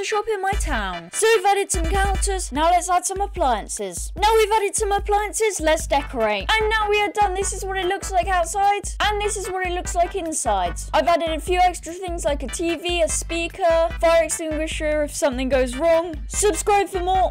shop in my town. So we've added some counters, now let's add some appliances. Now we've added some appliances, let's decorate. And now we are done. This is what it looks like outside, and this is what it looks like inside. I've added a few extra things like a TV, a speaker, fire extinguisher if something goes wrong. Subscribe for more.